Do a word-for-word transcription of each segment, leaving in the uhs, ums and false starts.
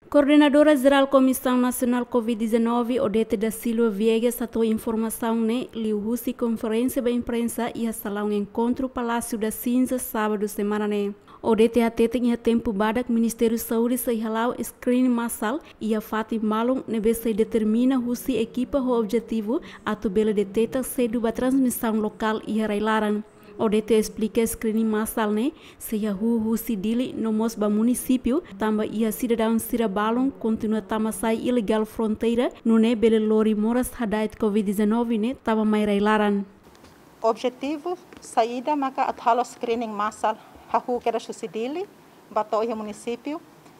Coordenadora Geral Comissão Nacional Covid dezenove, Odete da Silva Viegas, atou informação ne liu-husi conferência da imprensa e a salão um encontro Palácio da Cinza sábado semana ne. Odete até tinha tempo badak Ministério da Saúde sei hala'o screening massal e a fatin malum nebe sei determina husi equipa o objetivo atu bela deteta cedo ba transmisaun lokal e railaran. Odete explica screening massal ne se a hu husi dili no mos ba município tamba ia cidadão sira balon continua tama sai ilegal fronteira no ne bele lori moras hadait Covid dezenove ne tava mai railaran. Objetivo saída maka athalo screening massal hahu kera susidili bato ia município.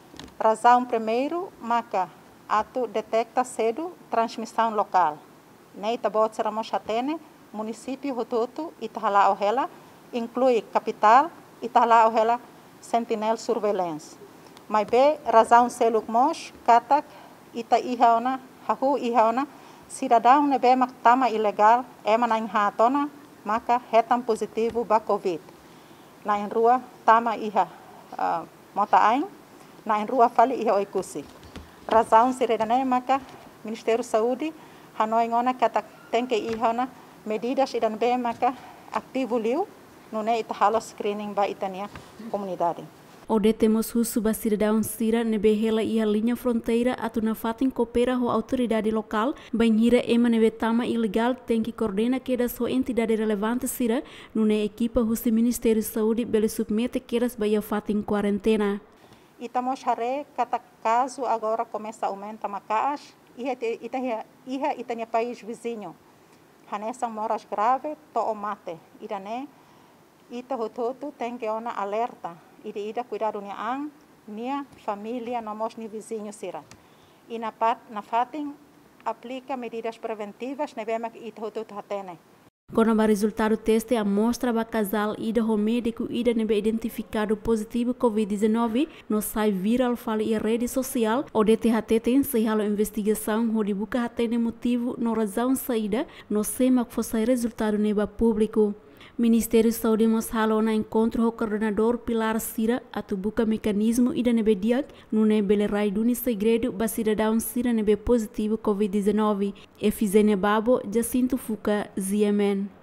Razão primeiro maka atu detecta cedo transmissão local. Ne itabot seramos chatene município rototo e hala'o hela inclui capital e hala'o hela sentinel surveillance. Mas be razão seluk mos katak ita ihaona hahu ihaona cidadão nebe mak tama ilegal ema na hatona maka hetam positivo ba covid. Na em rua tama iha uh, mota ain na em rua fali iha oikusi. Razão siredane maka Ministério da Saúde hanoi ngona katak tem que ihaona medidas idan be maka ativo liu no ne itahalo screening ba itania comunidade. Odete temos husu ba cidadão sira nebe hela ia linha fronteira atu na fatin coopera ho autoridade local banhira ema nebe tama ilegal tem que coordena queda sua entidade relevante sira no ne equipa husi Ministério da Saúde bele submete quedas ba ia fatin quarentena. Itamos hare kata caso agora começa a aumentar macaas iha itania iha itania país vizinho. Hanessa moras grave to o mate idane ita hototo tem que ona alerta ida ida cuidado nia ang nia família nomos ni vizinho sira e na pat na fatin aplica medidas preventivas nevema ita hototo hatene. Quando o resultado teste amostra ba casal ida ho médico ida nebe identificado positivo Covid dezenove no sai viral fali e rede social o D T H tem se halo investigação ho dibuka hatene motivo no razão saída no sema que fosse resultado neba público. Ministério da Saúde mos halo na encontro o coordenador Pilar Sira atu buka mecanismo ida nebe diag no nebe le rai duni segredo ba cidadão sira nebe positivo Covid dezenove. Efizene Babo Jacinto Fuca Z M N.